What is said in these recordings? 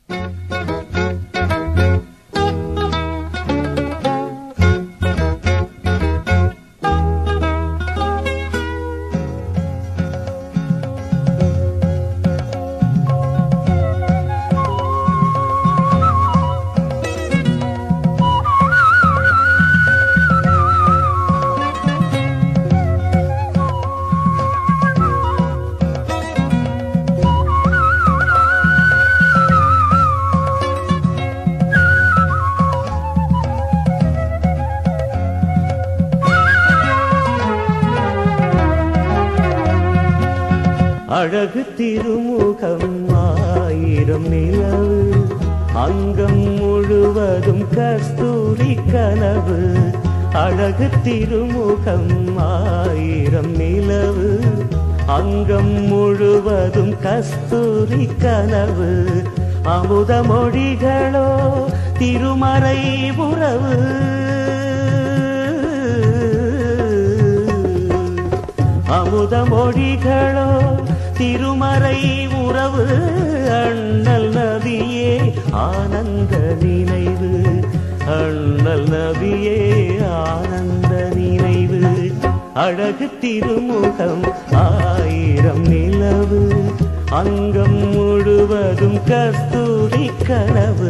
அழகு திருமுகம் ஆயிரம் நிலவு அங்கம் முழுவதும் கஸ்தூரி கனவு. அழகு திருமுகம் ஆயிரம் நிலவு அங்கம் முழுவதும் கஸ்தூரி கனவு. அமுத மொழிகளோ திருமறை உறவு. அமுத மொழிகளோ திருமறை உறவு. அண்ணல் நபியே ஆனந்த நினைவு. அண்ணல் நபியே ஆனந்த நினைவு. அழகு திருமுகம் ஆயிரம் நிலவு அங்கம் முழுவதும் கஸ்தூரி கனவு.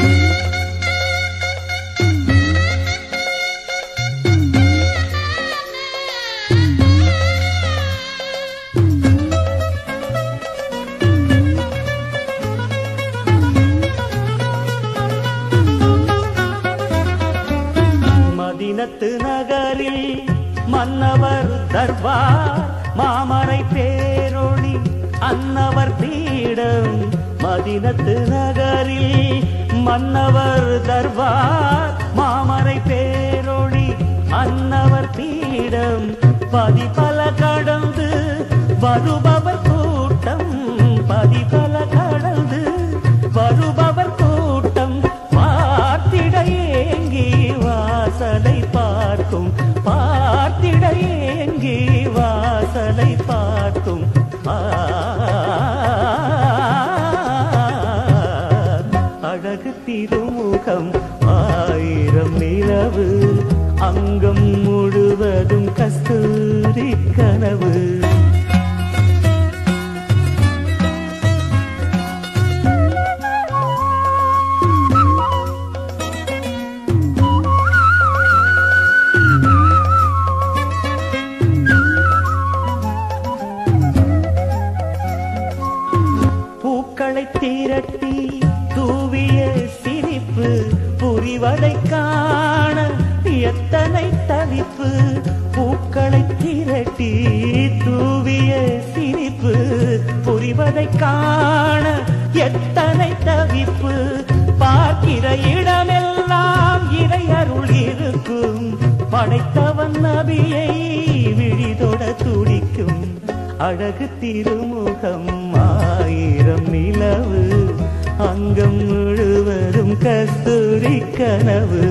மதீனத்து நகரில் மன்னவர் தர்பார் மாமரை பேரொளி அன்னவர் பீடம். மதீனத்து நகரில் மன்னவர் தர்பார் மாமரை பேரொளி அன்னவர் பீடம். பதிபல கடந்து வருபவர் கூட்டம். பதிபல கடந்து வருபவர் கூட்டம். பார்த்திட ஏங்கி வாசலை பார்க்கும். பார்த்திட ஏங்கி வாசலை பார்க்கும். அழகு திருமுகம் ஆயிரம் நிலவு அங்கம் முழுவதும் கஸ்தூரி கனவு. பூக்களை திரட்டி தூவிய சிரிப்பு புரிவதை காண எத்தனை தவிப்பு. பூக்களை திரட்டி தூவிய சிரிப்பு புரிவதை காண எத்தனை தவிப்பு. பார்க்கிற இடமெல்லாம் இறை அருள் இருக்கும். படைத்தவன் நபியை விழிதொட துடிக்கும். அழகு திருமுகம் ஆயிரம் நிலவு அங்கம் முழுவதும் கஸ்தூரி கனவு.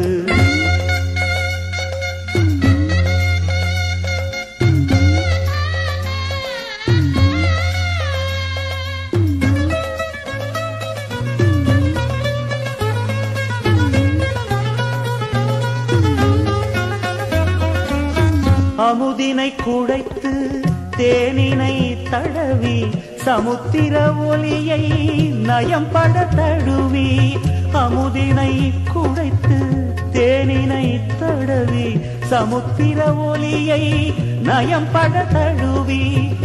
அமுதினை குடைத்து தேனினை தடவி சமுத்திர ஒளியை நயம்பட தழுவி. அமுதினை குடைத்து தேனினை தடவி சமுத்திர ஒளியை நயம்பட தழுவி.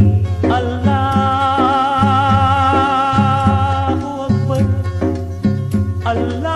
அல்லாஹு அக்பர் அல்லாஹ்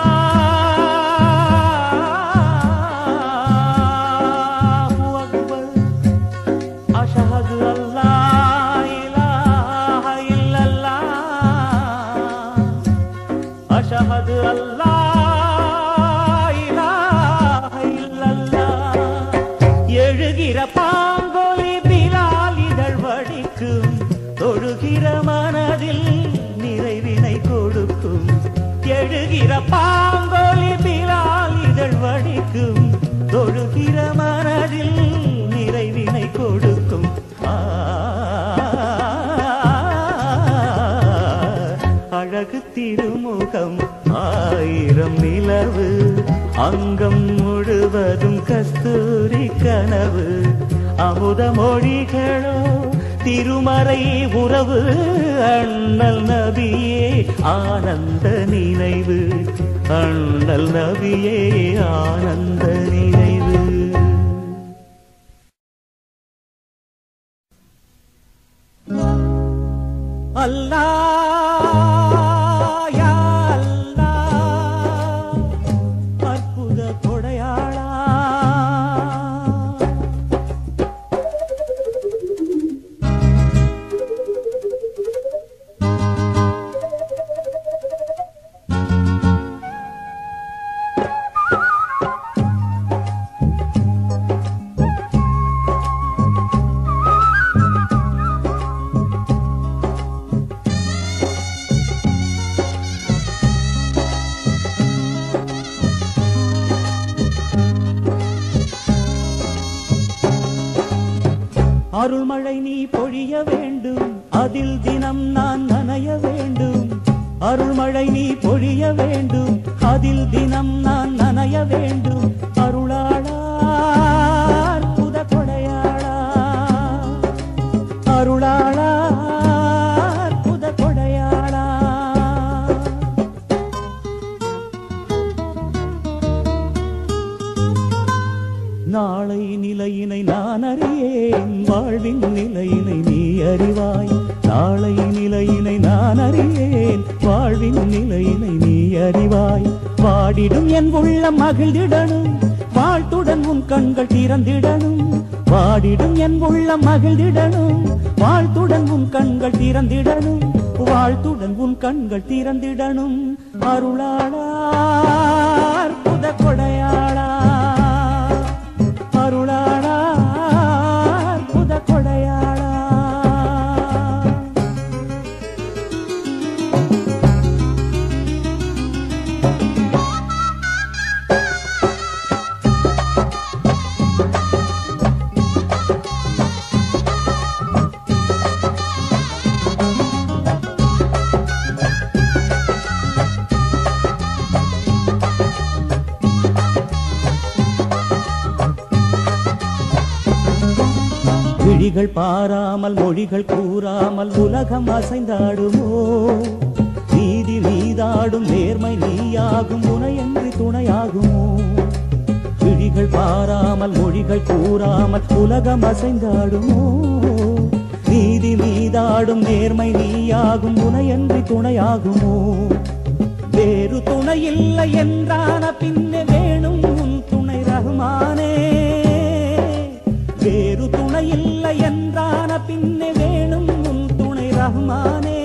அஷஹது அல்லாஹ் இலாஹ இல்லல்லாஹ். எழுகிற பாங்கொலி பிலால் இதழ் வடிக்கும். தொழுகிற மனதில் நிறைவினை கொடுக்கும். எழுகிற பாங்கொலி பிலால் இதழ் வடிக்கும். தொழுகிற மனதில் நிறைவினை கொடுக்கும். அழகு அழகு திருமுகம் ஆயிரம் நிலவு அங்கம் முழுவதும் கஸ்தூரி கனவு அமுத மொழிகளோ திருமறை உறவு அண்ணல் நபியே ஆனந்த நினைவு அண்ணல் நபியே ஆனந்த நினைவு அல்லாஹ் யா அல்லாஹ் அற்புத கொடையாளா அருள்மழை நீ பொழிய வேண்டும் அதில் தினம் நான் நனைய வேண்டும் அருள்மழை நீ பொழிய வேண்டும் அதில் தினம் நான் நனைய வேண்டும் அருளாளா அற்புத கொடையாளா அருளாளா அற்புத கொடையாளா நாளை நிலையினை நான் அறியேன் வாழ்வின் நிலையினை நீ அறிவாய் நாளை நிலையினை நான் அறியேன் வாழ்வின் நிலையினை நீ அறிவாய் வாடிடும் என் உள்ளம் மகிழ்ந்திடணும் வாழ்த்துடன் உன் கண்கள் திறந்திடணும் வாடிடும் என் உள்ளம் மகிழ்ந்திடணும் வாழ்த்துடன் உன் கண்கள் திறந்திடணும் வாழ்த்துடன் உன் கண்கள் திறந்திடணும் அருளாளா அற்புத கொடையாளா அருளாளா அற்புத கொடையாளா விழிகள் பாராமல் மொழிகள் கூறாமல் உலகம் அசைந்தாடுமோ நீதி நீதாடும் நேர்மை நீயாகும் உனையன்றி துணையாகுமோ விழிகள் பாராமல் மொழிகள் கூறாமல் உலகம் அசைந்தாடுமோ நீதி நீதாடும் நேர்மை நீயாகும் உனையன்றி துணையாகுமோ வேறு துணை இல்லை என்றான பின்னே வேணும் உன் துணை ரஹ்மானே வேறு துணை இல்லை என்றான பின்னே வேணும் உன் துணை ரஹ்மானே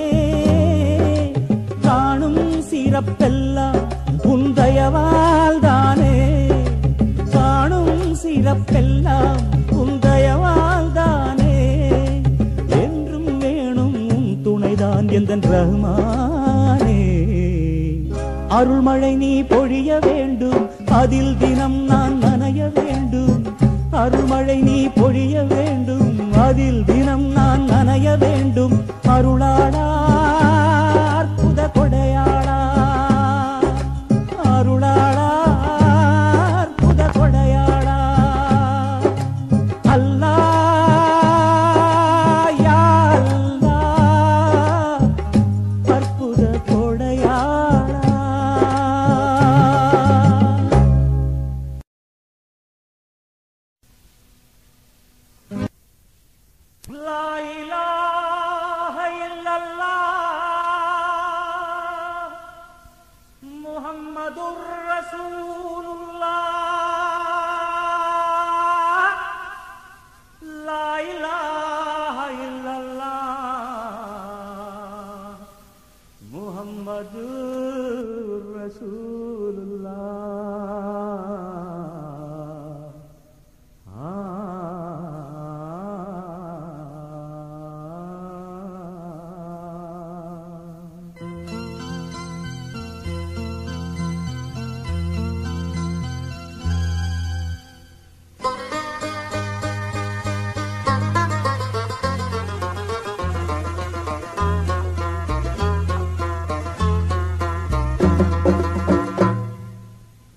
காணும் சிறப்பெல்லாம் உன் தயவால் தானே காணும் சிறப்பெல்லாம் உன் தயவால் தானே என்றும் வேணும் உன் துணைதான் எந்தன் ரஹ்மானே அருள்மழை நீ பொழிய வேண்டும் அதில் தினம் நான் நனைய வேண்டும் அருள்மழை நீ பொழிய வேண்டும் அதில் தினம் நான் நனைய வேண்டும் அருளாளா அற்புத கொடையாளா அருளாளா அற்புத கொடையாளா அல்லாஹ் யா அல்லாஹ் அற்புத கொடையாளா La ilaha illallah Muhammadur Rasulullah La ilaha illallah Muhammadur Rasulullah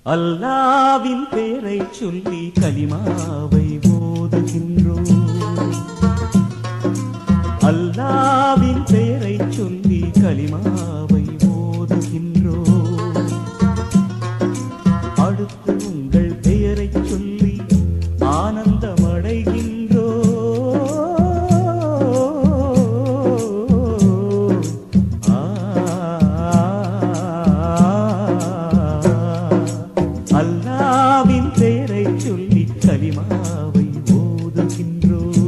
அல்லாவின் பேரை சொல்லி கலிமாவை ஓதுகின்றோம். அல்லாவின் பேரை சொல்லி கலிமாவை ஓதுகின்றோம். அடுத்து உங்கள் பெயரை சொல்லி ஆனந்தமடைகின்றோம். அல்லாவின் பேரை சொல்லி கலிமாவை ஓதுகின்றோம்.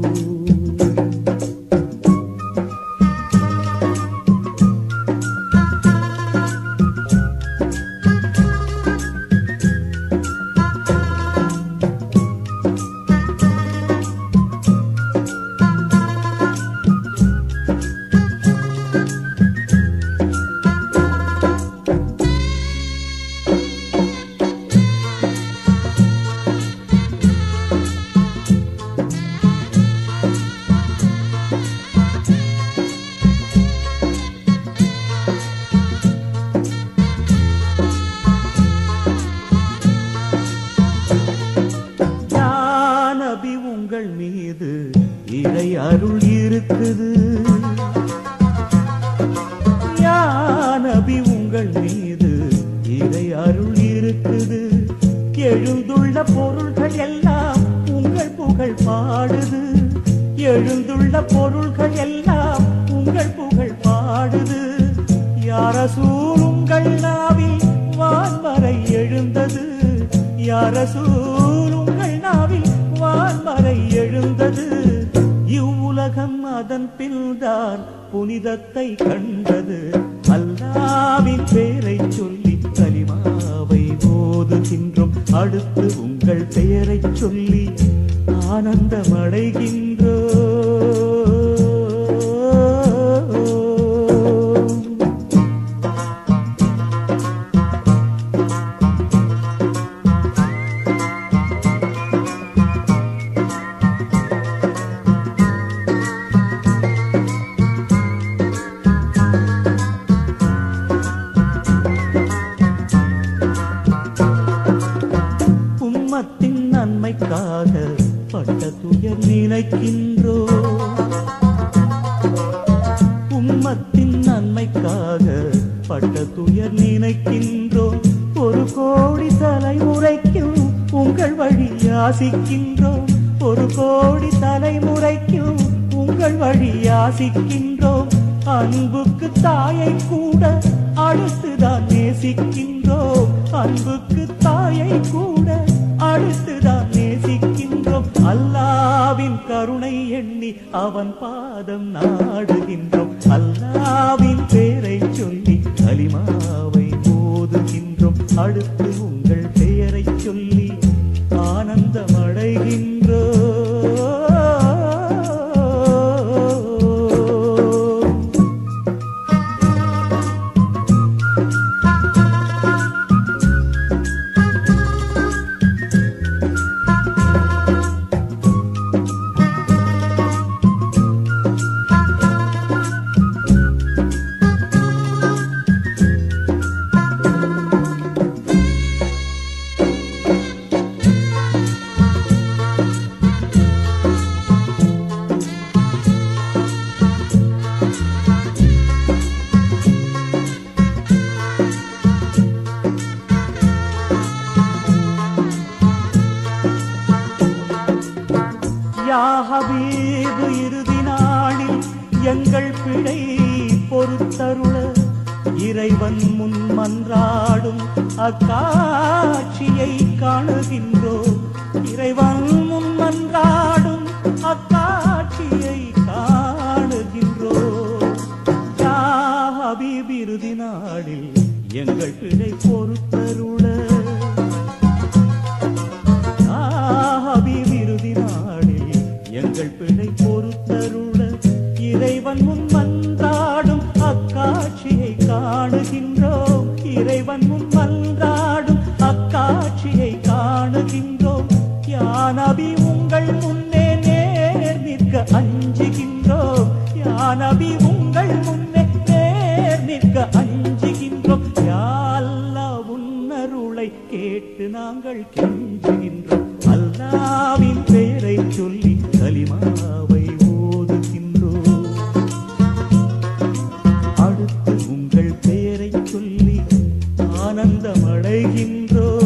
உங்கள் மீது இறை அருள் இருக்குது. யா நபி உங்கள் மீது இறை அருள் இருக்குது. எழுந்துள்ள பொருள்கள் எல்லாம் உங்கள் புகழ் பாடுது. எழுந்துள்ள பொருள்கள் எல்லாம் உங்கள் புகழ் பாடுது. யா ரசூல் உங்கள் நாவில் வான்வரை எழுந்தது. யா ரசூல் உங்கள் நாவில் வான்வரை எழுந்தது. இவ்வுலகம் அதன் பின்தான் புனிதத்தை கண்டது. அல்லாவின் பேரை சொல்லி கலிமாவை ஓதுகின்றோம். அடுத்து உங்கள் பெயரை சொல்லி ஆனந்தமடைகின்றோம். உம்மத்தின் நன்மைக்காக பட்ட துயர் நினைக்கின்றோம். உம்மத்தின் நன்மைக்காக பட்ட துயர் நினைக்கின்றோம். ஒரு கோடி தலைமுறைக்கும் உங்கள் வழி யாசிக்கின்றோம். ஒரு கோடி தலைமுறைக்கும் உங்கள் வழி யாசிக்கின்றோம். அன்புக்கு தாயை கூட அடுத்துதான் நேசிக்கின்றோம். அன்புக்கு தாயை கூட அடுத்துதான் நேசிக்கின்றோம். அல்லாவின் கருணை எண்ணி அவன் பாதம் நாடுகின்றோம். அல்லாவின் பேரை சொல்லி கலிமாவை ஓதுகின்றோம். அடுத்து உங்கள் பெயரை சொல்லி ஆனந்தமடைகின்றோம். யா ஹபீப் இறுதி நாளில் எங்கள் பிழை பொறுத்தருள இறைவன் முன் மன்றாடும் அக்காட்சியை காணுகின்றோம். இறைவன் முன் மன்றாடும் அக்காட்சியை காணுகின்றோம். யா ஹபீப் இறுதி நாளில் எங்கள் பிழை பொறுத்தருள எங்கள் பிழை பொறுத்தருள இறைவன் முன் மன்றாடும் அக்காட்சியை காணுகின்றோம். இறைவன் முன் மன்றாடும் அக்காட்சியை காணுகின்றோம். யா நபி உங்கள் முன்னே நேர் நிற்க அஞ்சுகின்றோம். யா நபி உங்கள் முன்னே நேர் நிற்க அஞ்சுகின்றோம். யா அல்லாஹ் உன்னருளை கேட்டு நாங்கள் கெஞ்சுகின்றோம். அல்லாவின் பெயரை சொல்லி கலிமாவை ஓதுகின்றோம். அடுத்து உங்கள் பெயரை சொல்லி ஆனந்தம் அடைகின்றோம்.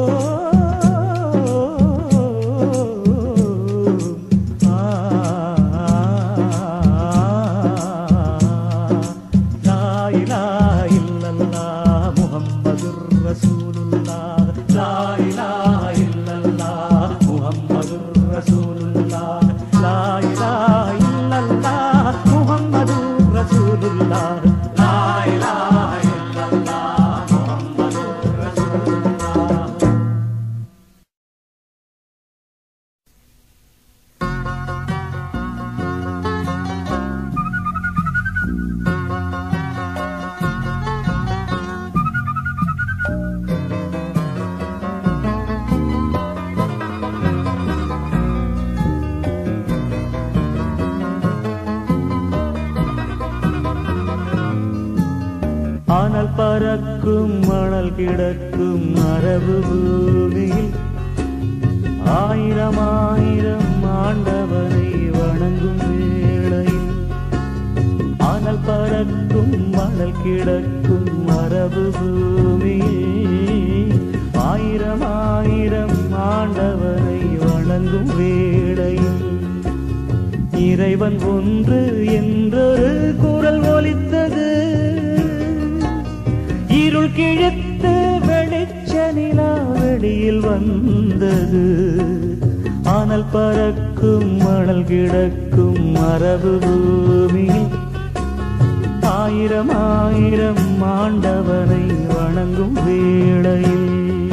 ஆனால் பறக்கும் மணல் கிடக்கும் அரபு பூமியில் ஆயிரம் ஆயிரம் ஆண்டவனை வணங்கும் வேளையில், ஆனால் பறக்கும் மணல் கிடக்கும் அரபு பூமியில் ஆயிரம் ஆயிரம் ஆண்டவனை வணங்கும் வேளையில், இறைவன் ஒன்று என்றொரு குரல் ஒலித்தது. இருள் கிழித்து வெளிச்ச நிலா வெளியில் வந்தது. ஆனால் பறக்கும் மணல் கிடக்கும் அரபு பூமியில் ஆயிரம் ஆயிரம் ஆண்டவனை வணங்கும் வேளையில்,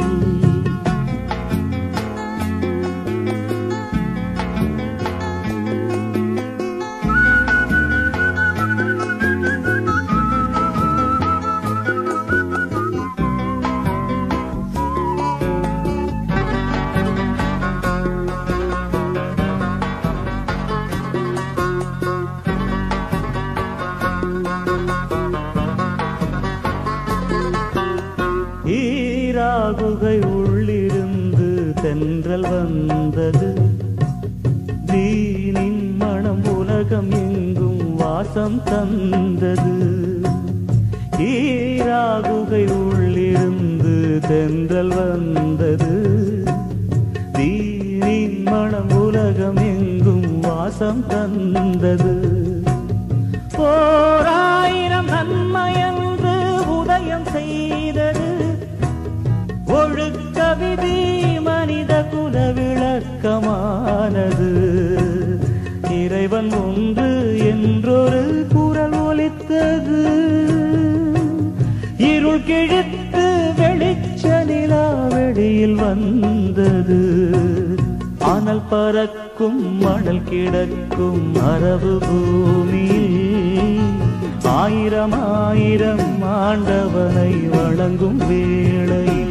குகை உள்ளிருந்து தென்றல் வந்தது. தீனின் மனம் உலகம் எங்கும் வாசம் தந்தது. ஈரா குகை உள்ளிருந்து தென்றல் வந்தது. தீனின் மனம் உலகம் எங்கும் வாசம் தந்தது. ஓராயிரம் நன்மையன்று உதயம் செய்தது. ஒழுக்க விதி மனித குல விளக்கமானது. இறைவன் ஒன்று என்றொரு குரல் ஒலித்தது. இருள் கிழித்து வெளிச்ச நிலா வெளியில் வந்தது. ஆனால் பறக்கும் மணல் கிடக்கும் அரபு பூமியில் ஆயிரம் ஆயிரம் ஆண்டவனை வணங்கும் வேளையில்,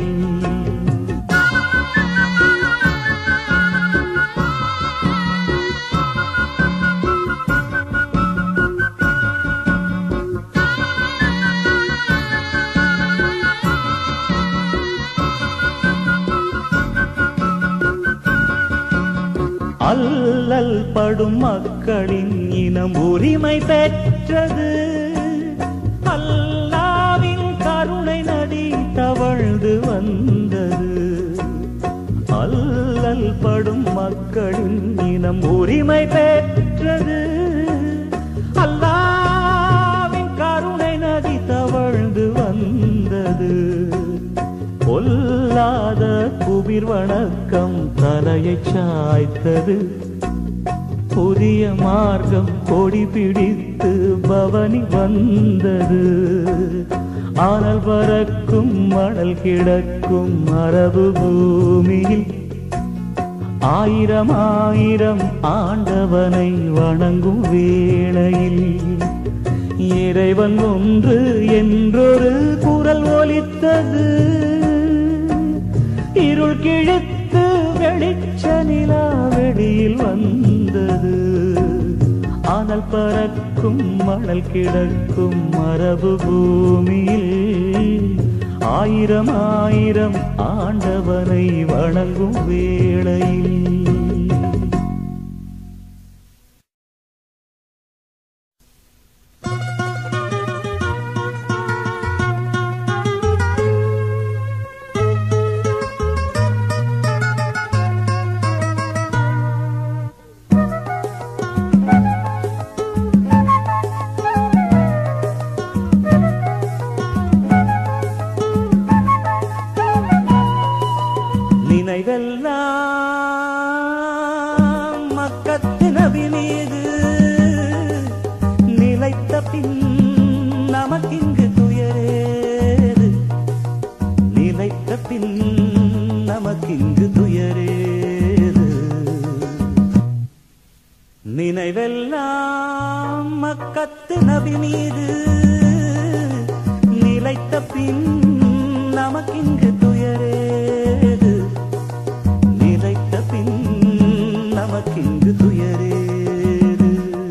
அல்லல் படும் மக்களின் இனம் உரிமை பெற்றது. அல்லாவின் கருணை நதி தவழ்ந்து வந்தது. அல்லல் படும் மக்களின் இனம் உரிமை பெற்றது. அல்லாவின் கருணை நதி தவழ்ந்து வந்தது. பொல்லாத குபிர் வணக்கம் தலையை சாய்த்தது. புதிய மார்க்கம் கொடி பிடித்து பவனி வந்தது. ஆனால் பறக்கும் மணல் கிடக்கும் அரபு பூமியில் ஆயிரம் ஆயிரம் ஆண்டவனை வணங்கும் வேளையில், இறைவன் ஒன்று என்றொரு குரல் ஒலித்தது. இருள் கிழித்து வெளிச்ச நிலா வெளியில் வந்தது. ஆனால் பறக்கும் மணல் கிடக்கும் அரபு பூமியில் ஆயிரம் ஆயிரம் ஆயிரம் ஆண்டவனை வணங்கும் வேளையில் நினைவெல்லாம் மக்கத்து நபி மீது நிலைத்த பின் நமக்கிங்கு துயரேது, நிலைத்த பின் நமக்கிங்கு துயரேது. நினைவெல்லாம் மக்கத்து நபி மீது நிலைத்த பின் நமக்கிங்கு துயரேது, நிலைத்த பின் நமக்கிங்கு துயரேது.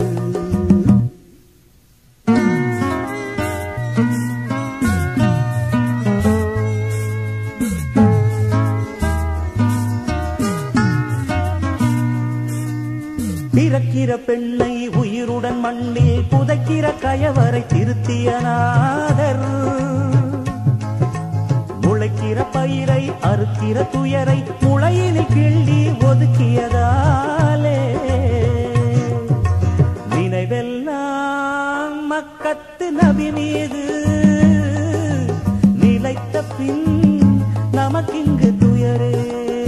பிறக்கிற பெண்ணை உயிருடன் மண்ணில் புதைக்கிற கயவரை திருத்திய நாதர், முளைக்கிற பயிரை அறுக்கிற துயரை முளையினில் கிள்ளி ஒதுக்கியதாலே நினைவெல்லாம் மக்கத்து நபி மீது நிலைத்த பின் நமக்கிங்கு துயரேது.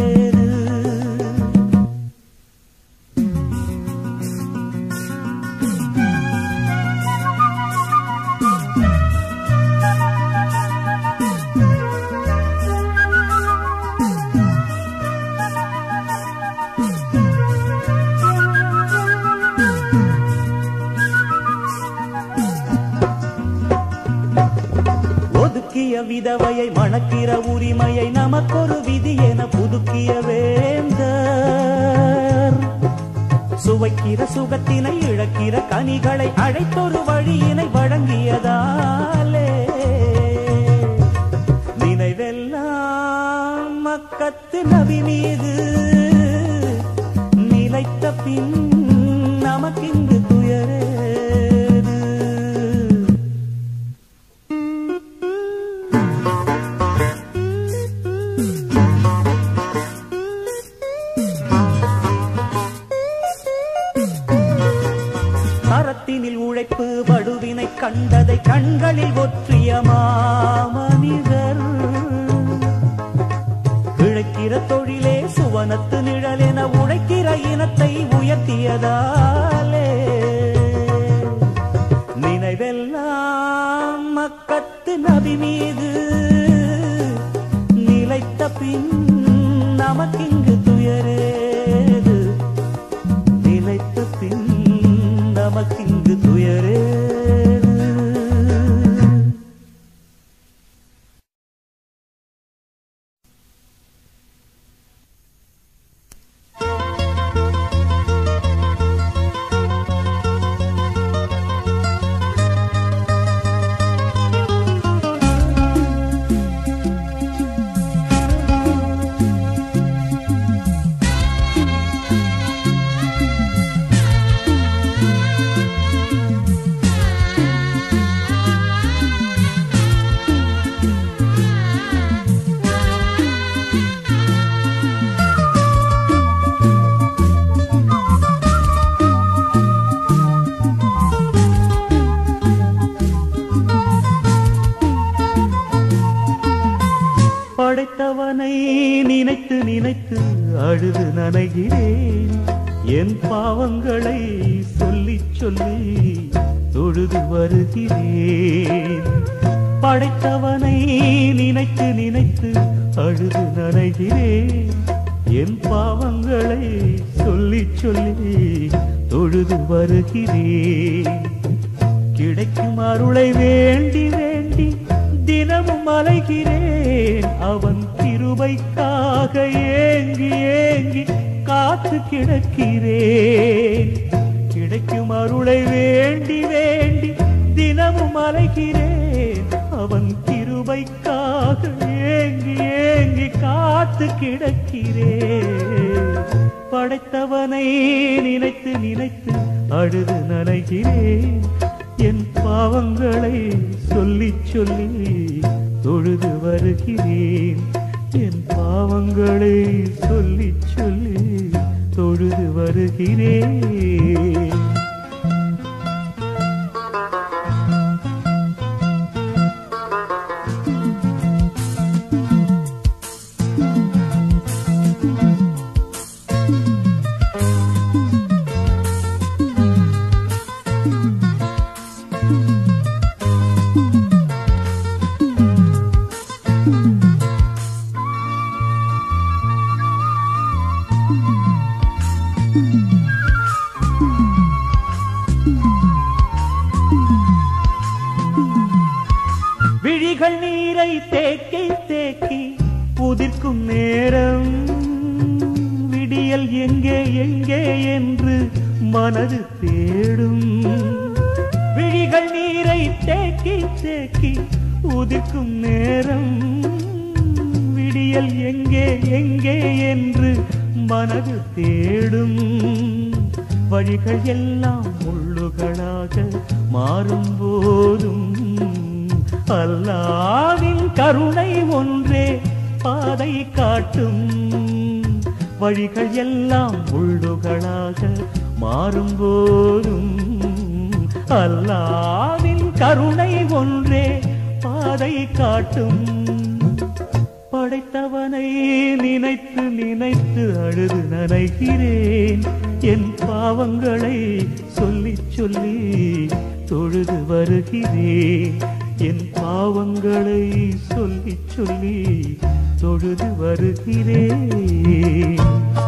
விதவையை மணக்கிற உரிமையை நமக்கொரு விதி என புதுக்கிய வேந்தர், சுவைக்கிற சுகத்தினை இழக்கிற கனிகளை அழைத்தொரு வழியினை வழங்கியதாலே நினைவெல்லாம் மக்கத்து நபி மீது நிலைத்த பின் நமக்கிங்கு துயரேது. கரத்தினில் உழைப்பு வடுவினை கண்டதை கண்களில் ஒற்றிய மாமனிதர், இழைக்கிற தொழிலே சுவனத்து நிழலென உழைக்கிற இனத்தை உயர்த்தியதாலே நினைவெல்லாம் மக்கத்து நபி மீது நிலைத்த பின் நமக்கிங்கு துயரேது, நிலைத்த பின் நமக்கிங்கு துயரேது. படைத்தவனை நினைத்து நினைத்து அழுது நனைகிறேன், என் பாவங்களை சொல்லி சொல்லி தொழுது வருகிறேன். படைத்தவனை நினைத்து நினைத்து அழுது நனைகிறேன், என் பாவங்களை சொல்லி சொல்லி தொழுது வருகிறேன். கிடைக்கும் அருளை வேண்டி வேண்டி தினமும் அலைகிறேன், அவன் கிருபைக்காக ஏங்கி ஏங்கி காத்து கிடக்கிறேன். கிடைக்கும் அருளை வேண்டி வேண்டி தினமும் அலைகிறேன், அவன் கிருபை கிருபைக்காக ஏங்கி ஏங்கி காத்து கிடக்கிறேன். படைத்தவனை நினைத்து நினைத்து அழுது நனைகிறேன். என் பாவங்களை சொல்லி சொல்லி தொழுது வருகிறேன். என் பாவங்களை சொல்லி சொல்லி தொழுது வருகிறேன். விழிகள் நீரை தேக்கி தேக்கி உதிர்க்கும் நேரம், விடியல் எங்கே எங்கே என்று மனது தேடும். விழிகள் நீரை தேக்கி தேக்கி உதிர்க்கும் நேரம், விடியல் எங்கே எங்கே என்று மனது தேடும். வழிகள் எல்லாம் முள்ளுகளாக மாறும் போதும் அல்லாஹ்வின் கருணை ஒன்றே பாதை காட்டும். வழிகள் எல்லாம் முள்ளுகளாக மாறும் போதும் அல்லாஹ்வின் கருணை ஒன்றே பாதை காட்டும். படைத்தவனை நினைத்து நினைத்து அழுது நனைகிறேன். என் பாவங்களை சொல்லி சொல்லி தொழுது வருகிறேன். என் பாவங்களை சொல்லி சொல்லி தொழுது வருகிறேன்.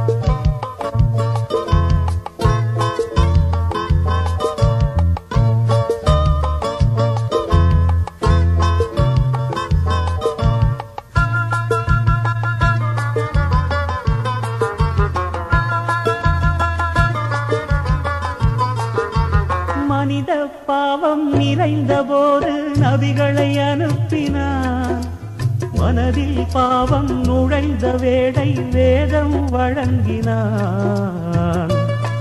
மனித பாவம் நிறைந்த போது நபிகளை அனுப்பினார். மனதில் பாவம் நுழைந்த வேளை வேதம் வழங்கினார்.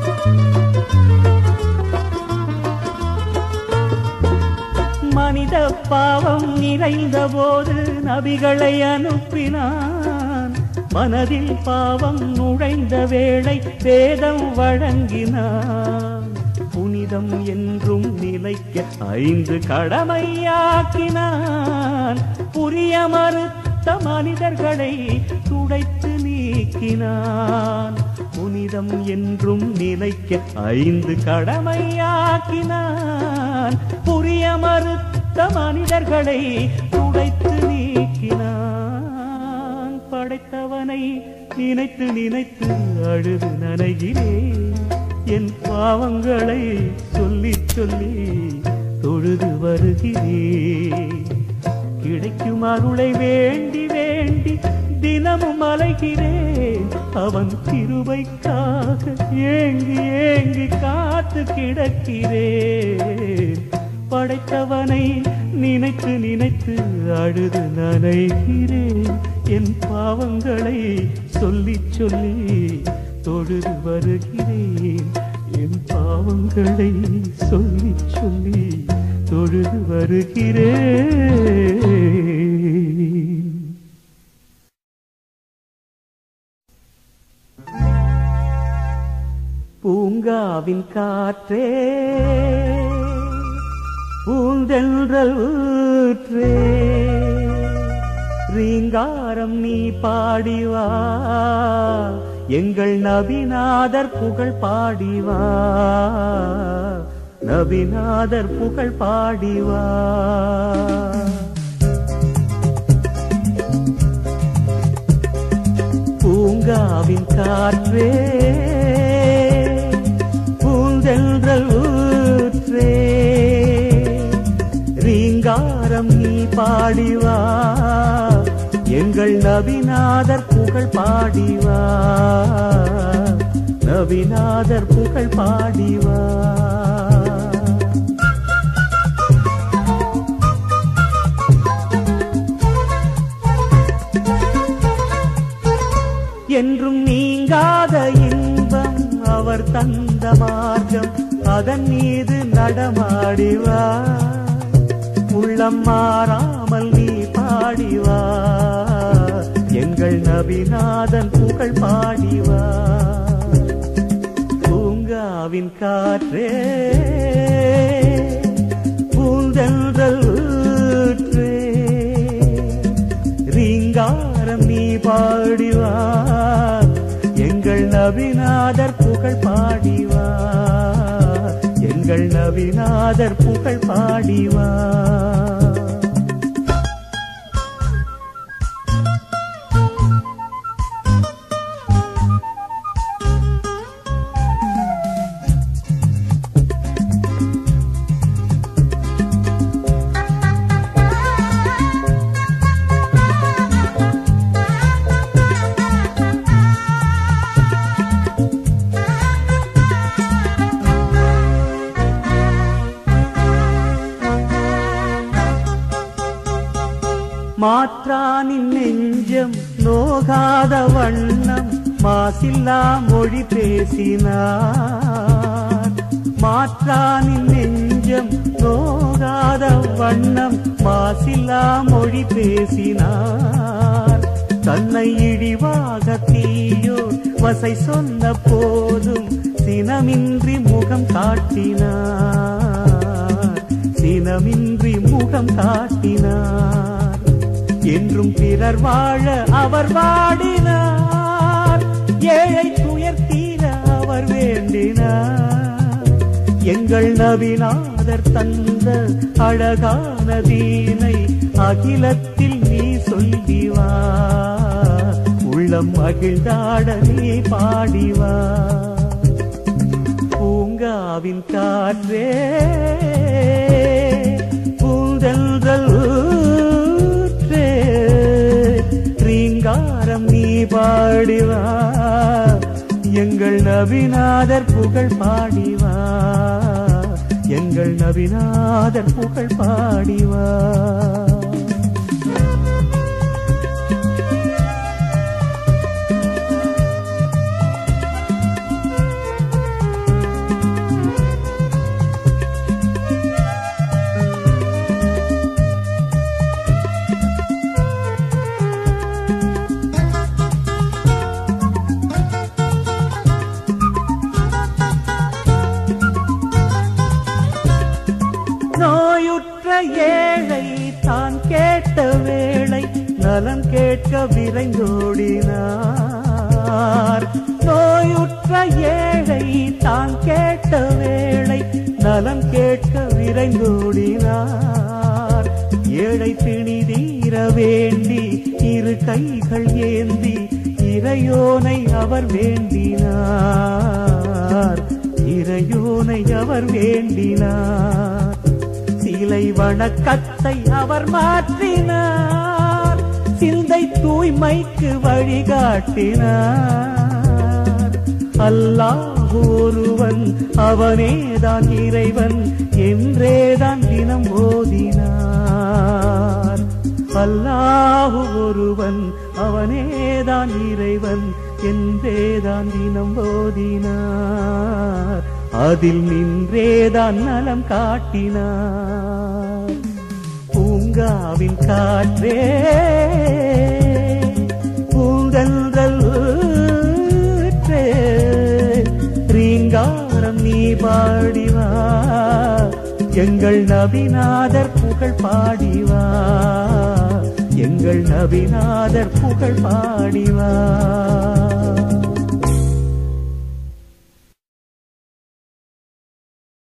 மனித பாவம் நிறைந்த போது நபிகளை அனுப்பினான். மனதில் பாவம் நுழைந்த வேளை வேதம் வழங்கினான். புனிதம் என்றும் நிலைக்க 5 கடமையாக்கினான். புரிய மறுத்த மனிதர்களை துடைத்து நீக்கினான். புனிதம் என்றும் நிலைக்க 5 கடமையாக்கினான். புரிய மறுத்த மனிதர்களை துடைத்து நீக்கினான். படைத்தவனை நினைத்து நினைத்து அழுது நனைகிறேன். என் பாவங்களை சொல்லி சொல்லி தொழுது வருகிறேன். கிடைக்கும் அருளை வேண்டி வேண்டி தினமும் அலைகிறேன். அவன் கிருபைக்காக ஏங்கி ஏங்கி காத்து கிடக்கிறேன். படைத்தவனை நினைத்து நினைத்து அழுது நனைகிறேன். என் பாவங்களை சொல்லி சொல்லி தொழுது வருகிறேன். என் பாவங்களை சொல்லி சொல்லி தொழுது வருகிறேன். பூங்காவின் காற்றே பூந்தென்றல் ஊற்றே ரீங்காரம் நீ பாடிவா. எங்கள் நபிநாதர் புகழ் பாடிவா. நபிநாதர் புகழ் பாடிவா. பூங்காவின் காற்றே பூந்தென்றல் ஊற்றே ரீங்காரம் நீ பாடிவா. எங்கள் நபிநாதர் புகழ் பாடிவா. நபிநாதர் புகழ் பாடிவா. என்றும் நீங்காத இன்பம் அவர் தந்த மார்க்கம் அதன் மீது நடமாடிவா உள்ளம் மாறாமல் நீ பாடிவா எங்கள் நபிநாதன் புகழ் பாடிவா பூங்காவின் காற்றே பூந்தென்றல் ஊற்றே ரீங்காரம் நீ பாடிவா எங்கள் நபிநாதர் புகழ் பாடிவா எங்கள் நபிநாதர் புகழ் பாடிவா மாற்றானின் நெஞ்சம் நோகாத வண்ணம் மாசில்லா மொழி பேசினார் மாற்றானின் நெஞ்சம் நோகாத வண்ணம் மாசில்லா மொழி பேசினார் தன்னை இழிவாக தீயோர் வசை சொன்ன போதும் சினமின்றி முகம் காட்டினார் சினமின்றி முகம் காட்டினார் என்றும் பிறர் வாழ அவர் வாடினார் ஏழை துயர் தீர அவர் வேண்டினார் எங்கள் நபிநாதர் தந்த அழகான தீனை அகிலத்தில் நீ சொல்லிவா உள்ளம் மகிழ்ந்தாட நீ பாடிவா பூங்காவின் காற்றே பூந்தென்றல் ரீங்காரம் நீ பாடிவா எங்கள் நபிநாதர் புகழ் பாடிவா எங்கள் நபிநாதர் புகழ் பாடிவா ஏழை தான் கேட்ட வேளை நலம் கேட்க விரைந்தோடினார் நோயுற்ற ஏழை தான் கேட்ட வேளை நலம் கேட்க விரைந்தோடினார் ஏழை பிணிதீர வேண்டி இரு கைகள் ஏந்தி இறையோனை அவர் வேண்டினார் இறையோனை அவர் வேண்டினார் சிலை வணக்கத்தை அவர் மாற்றினார் சிந்தை தூய்மைக்கு வழிகாட்டினார் அல்லாஹ் ஒருவன் அவனேதான் இறைவன் என்றேதான் தினம் ஓதினார் அல்லாஹ் ஒருவன் அவனேதான் இறைவன் என்றேதான் தினம் ஓதினார் அதில் நின்றேதான் நலம் காட்டினார் பூங்காவின் காற்றே பூந்தென்றல் ஊற்றே ரீங்காரம் நீ பாடிவா எங்கள் நபிநாதர் புகழ் பாடிவா எங்கள் நபிநாதர் புகழ் பாடிவா